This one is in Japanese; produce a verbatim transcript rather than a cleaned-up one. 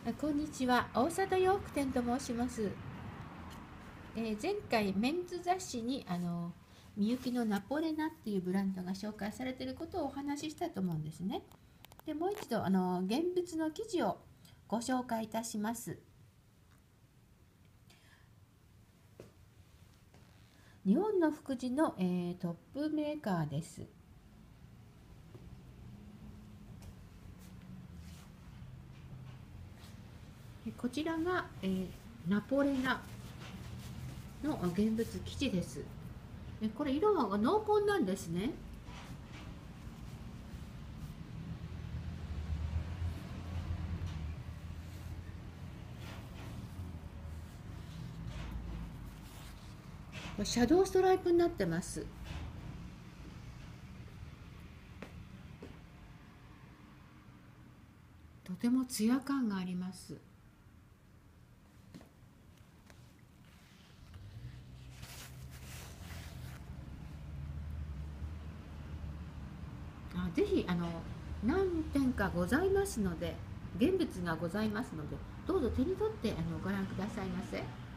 あこんにちは、大里洋服店と申します。えー前回メンズ雑誌にあのみゆきのナポレナっていうブランドが紹介されていることをお話ししたと思うんですね。でもう一度あの現物の記事をご紹介いたします。日本の福祉の、えートップメーカーです。こちらが、えーナポレナの現物生地です。これ色が濃紺なんですね。シャドウストライプになってます。とてもツヤ感があります。あぜひあの何点かございますので、現物がございますので、どうぞ手に取ってあのご覧くださいませ。